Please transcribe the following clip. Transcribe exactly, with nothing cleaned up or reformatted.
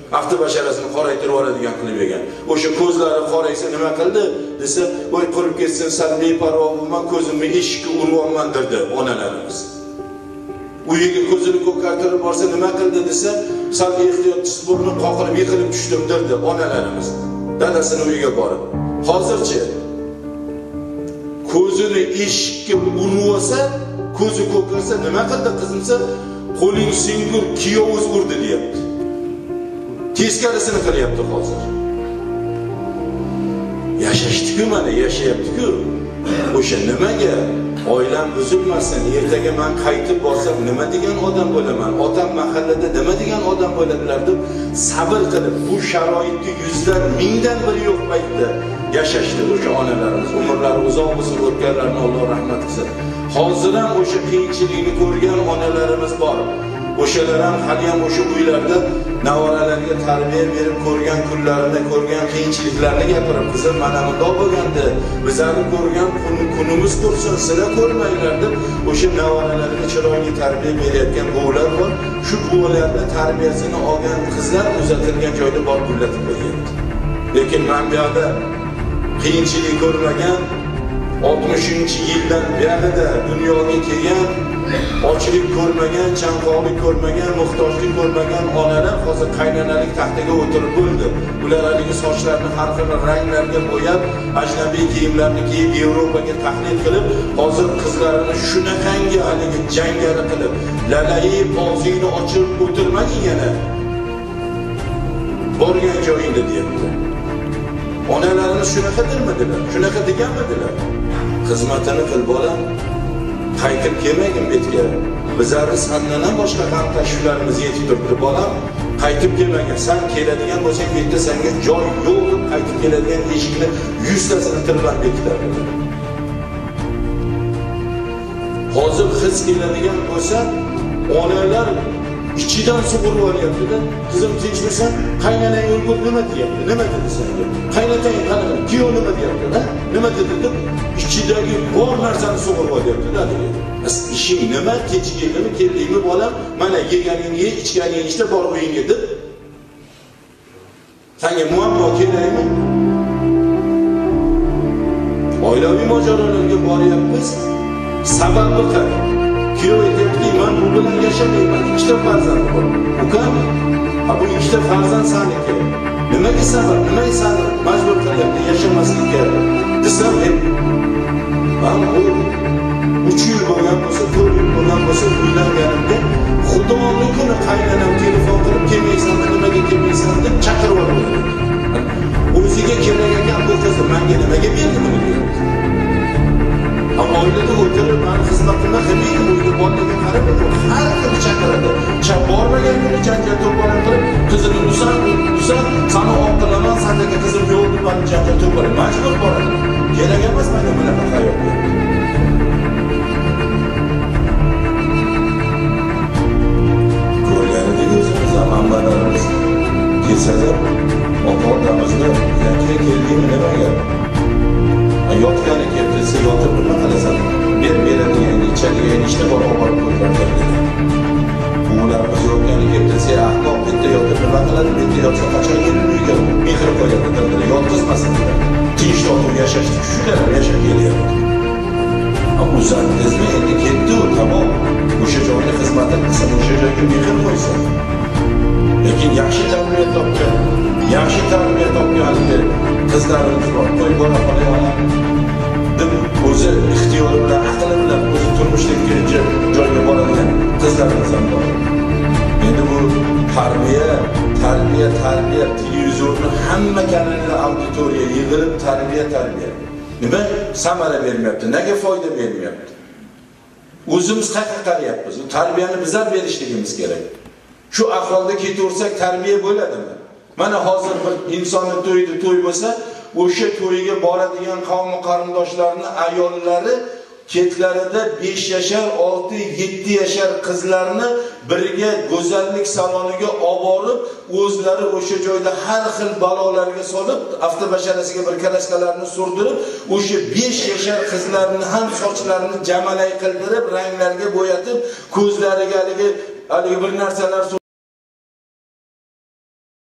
Afti basharasini qoraytirib oladigan qilib bergan. O'sha ko'zlari qoraysa nima qildi desa, "Voy qurib ketsin, sal beparvo bo'lman, ko'zimni eshikka uribman" dedi onalarimiz. Uyiga ko'zini ko'kartirib borsa nima qildi desa, "Sal ehtiyotsiz burni qoqilib yiqilib tushdim" dedi onalarimiz. Dadasini uyiga borib. Hozirchi ko'zini eshikka urib olsa, ko'zi ko'karsa nima qildi qizimsa, "Qo'ling singur, kiyovingiz urdi" deyapti. Teskarisini qilyapti hozir. Yashashdi-ku, mana yashayapti-ku. O'sha nimaga oilam buzilmasin, ertaga men qaytib borsam nima degan odam bo'laman, otam mahallada nima degan odam bo'ladilar deb sabr qilib, bu sharoitga yuzlar mingdan biri yo'q paytda yashashdi o'sha onalarimiz. Umrlari uzoq bo'lsin, o'tganlarni Alloh rahmat qilsin. Hozir ham o'sha qiyinchilikni ko'rgan onalarimiz bor. O'shalar ham hali ham o'sha uylarda navoralarga tarbiya berib ko'rgan kunlarini, ko'rgan qiyinchiliklarni gapirib, "Qizim, mana bundoq bo'lgandi, bizlarni ko'rgan kunimiz qursin, sizlar ko'rmanglar" deb o'sha navoralarga chiroyli tarbiya berayotgan buvilar bor. Shu buvilarning tarbiyasini olgan qizlar uzatilgan joyda bor gullatib qo'yapti. Lekin men bu yerda qiyinchilik ko'rmagan, oltmishinchi yildan beri dunyoga kelgan, ochlik ko'rmagan, chanqoqlik ko'rmagan, muhtojlik ko'rmagan onalar hozir qaynonalik taxtiga o'tirib bo'ldi. Ular haligi sochlarini har xil ranglarga bo'yab, ajnabiy kiyimlarni kiyib, Yevropaga taklif qilib, hozir qizlarini shunaqangi haligi jangari qilib, lalayib og'zingni ochib o'tirmagin yana. Borgan joyingda deyapti. Onalarimiz shunaqa dermadilar, shunaqa deganmidilar. Xizmatini qil bolam, qaytib kelmagin betga. Bizlarni sandan boshqa ham tashvishlarimiz yetib turibdi bolam. Qaytib kelmagin. Sen keladigan bo'lsang, bu yerda senga joy yo'q deb qaytib keladigan eshikni yuztasini tirlab bekitadi. Hozir his keladigan bo'lsa, onalar ichidan sug'urib olyapti-da. "Qizim, tinchmisan? Qaynonang o'lgur nima deyapti? Nima dedi senga? Qaynotang qanaqa? Kuyov nima deyapti, ha? Nima dedi?" deb ichidagi bor narsani sug'urib olyapti-da. "Ishing nima? Kecha keldimi, keldingmi bolam? Mana yeganingni ye, ichganingni ichda bor uyingga" deb. Senga muammo kerakmi? Oilaviy mojarolarga boryapmiz. Sababi qani? Kuyov aytayapti, "Men bu bilan yashamayman, ikkita farzand bor." Ukam, "Ha bu ikkita farzand seniki. Nimaga sabab? Nimaga seni majbur qilyapti yashamaslikka?" desam, "Men bu uch yil bo'lgan bo'lsa, to'rt yil bo'lgan bo'lsa, uylanganimda Xudoning kuni qaynonam telefon qilib, kelmaysanmi, nimaga kelmaysan deb chaqirib oladi. O'ziga kerak ekan bu qizni menga nimaga berdimi deyapti. Oilada o'tirib, men xizmatimni qilmayman, uyda bolaga qarab, har kuni chaqiradi. Chaq bormagan kuni janjal to'polon qilib, "Qizini usan, usan, seni oqilaman, sendagi qizim yo'q" deb janjal to'polon majbur boradi. Kerak emas menga bunaqa hayot. Ko'rganidek o'zimiz manbalarimiz kelsalar, ota-onamizni yakka keldingmi nimaga? Yotgani kelsa yotib nima qilasan? Ber beradigan, ichadigan ishni bor olib ko'rganlar. Bularimiz yotgani kelsa, ahmoq bitta yotib nima qiladi? Bitta yotsa qachon kelib uyga mehr qo'yadi, yotqizmasin. Tinch tortib yashashni shular yashab kelyapti. Ammo o'zingizmi endi ketdi, tamom. O'sha joyda xizmatini qilsa, o'sha joyga mehr qo'ysa. Lekin yaxshi tarbiya topgan, yaxshi tarbiya topganligi qizlarimiz bor. Qo'y bola qo'yana deb o'zi ixtiyori bilan, aqli bilan o'zi turmushdagi joyga boradigan qizlarimiz ham bor. Endi bu tarbiya, tarbiya, tarbiya televizorni hamma kanalda auditoriya yig'ilib tarbiya, tarbiya. Nima samara bermayapti? Nega foyda bermayapti? O'zimiz qayerga qarayapmiz? Tarbiyani bizlar berishligimiz kerak. Shu ahvolda ketaversak tarbiya bo'ladimi? Mana hozir bir insonning to'yida to'y bo'lsa, o'sha to'yiga boradigan qavm qarindoshlarning ayollari ketlarida besh yashar, olti, yetti yashar qizlarni birga go'zallik saloniga olib borib, o'zlari o'sha joyda har xil balolarga solib, avtobasharasiga bir karaskalarni surdirib, o'sha besh yashar qizlarni ham sochlarini jamalay qildirib, ranglarga bo'yatib, ko'zlariga haligi haligi bir narsalar